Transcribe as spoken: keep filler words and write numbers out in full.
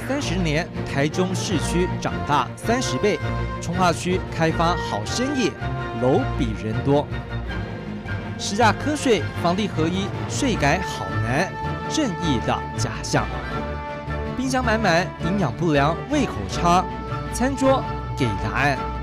三十年，台中市区长大三十倍，重划区开发好生意，楼比人多。实价科税，房地合一，税改好难，正义的假象。冰箱满满，营养不良，胃口差，餐桌给答案。